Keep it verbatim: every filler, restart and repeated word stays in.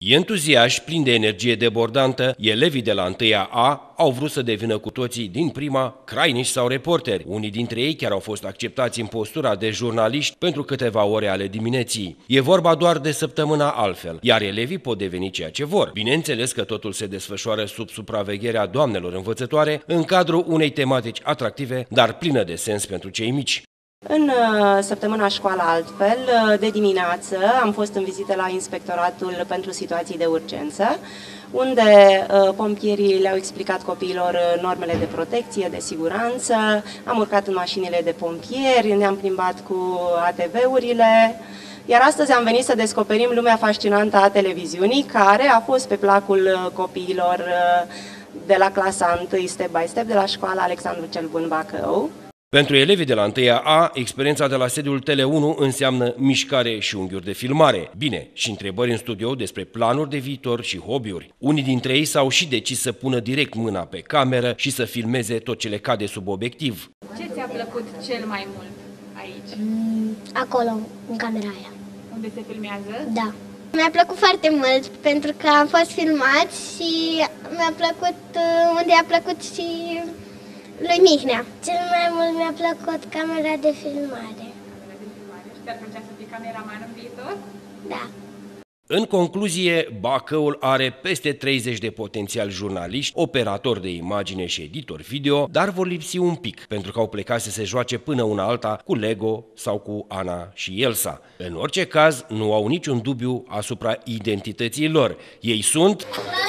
Entuziași, plini de energie debordantă, elevii de la întâia A au vrut să devină cu toții din prima crainici sau reporteri. Unii dintre ei chiar au fost acceptați în postura de jurnaliști pentru câteva ore ale dimineții. E vorba doar de săptămâna altfel, iar elevii pot deveni ceea ce vor. Bineînțeles că totul se desfășoară sub supravegherea doamnelor învățătoare, în cadrul unei tematici atractive, dar plină de sens pentru cei mici. În săptămâna Școala Altfel, de dimineață, am fost în vizită la Inspectoratul pentru Situații de Urgență, unde pompierii le-au explicat copiilor normele de protecție, de siguranță, am urcat în mașinile de pompieri, ne-am plimbat cu A T V-urile, iar astăzi am venit să descoperim lumea fascinantă a televiziunii, care a fost pe placul copiilor de la clasa întâi Step by Step de la Școala Alexandru cel Bun Bacău. Pentru elevii de la întâia A, experiența de la sediul Tele unu înseamnă mișcare și unghiuri de filmare. Bine, și întrebări în studio despre planuri de viitor și hobby-uri. Unii dintre ei s-au și decis să pună direct mâna pe cameră și să filmeze tot ce le cade sub obiectiv. Ce ți-a plăcut cel mai mult aici? Mm, acolo, în camera aia. Unde se filmează? Da. Mi-a plăcut foarte mult pentru că am fost filmați și mi-a plăcut unde a plăcut și lui Mihnea. Cel mai mult mi-a plăcut camera de filmare. Camera de filmare. Și ți-ar plăcea să fii cameraman în viitor? Da. În concluzie, Bacăul are peste treizeci de potențiali jurnaliști, operatori de imagine și editori video, dar vor lipsi un pic, pentru că au plecat să se joace până una alta cu Lego sau cu Ana și Elsa. În orice caz, nu au niciun dubiu asupra identității lor. Ei sunt...